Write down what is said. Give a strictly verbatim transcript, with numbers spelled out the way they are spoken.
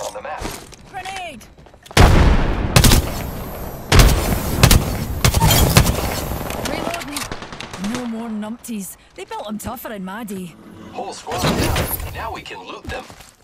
on the map. Grenade! Reloading. No more numpties. They built them tougher in my day. Whole squad down. Now we can loot them.